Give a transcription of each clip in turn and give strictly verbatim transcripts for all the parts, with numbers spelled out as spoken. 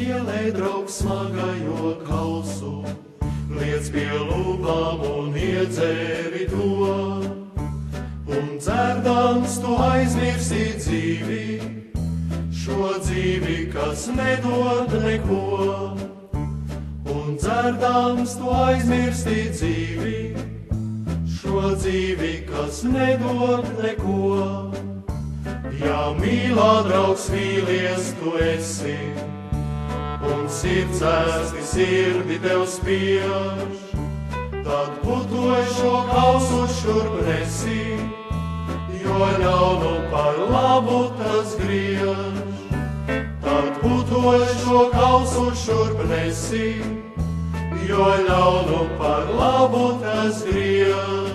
pielē draugs smagajo kausu, liec pie lūpām un iedzēri to, un dzerdams tu aizmirsti dzīvi, šo dzīvi, kas nedod neko. Un dzerdams tu aizmirsti dzīvi, šo dzīvi, kas nedod neko. Ja mīlā draugs vīlies tu esi, un sirds ēsti sirdi tev spiež, tad putoj šo kausu šurp nesi, jo ļaunu par labu tas griež. Tad putoj šo kausu šurp nesi, jo ļaunu par labu tas griež.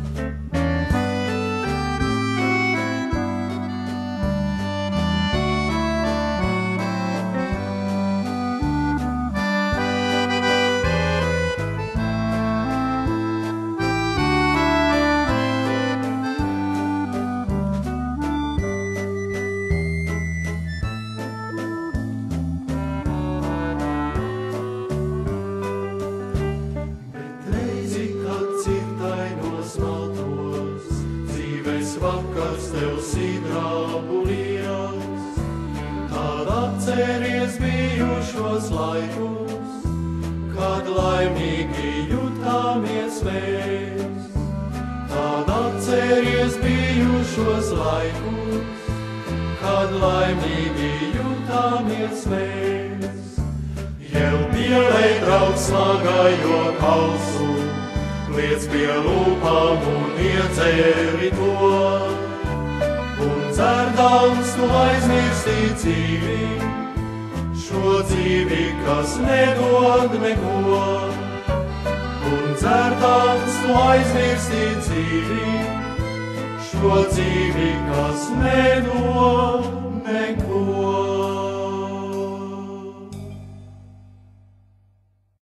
Vakars tev sidrabu liels, tad atceries bijušos laikus, kad laimīgi jutāmies mēs. Tad atceries bijušos laikus, kad laimīgi jutāmies mēs. Jau pielē draugs smagajo kausu, liec pie lūpām un iedzēri to, un dzerdams tu aizmirsti dzīvi, šo dzīvi, kas nedod neko. Un dzerdams tu aizmirsti dzīvi, šo dzīvi, kas nedod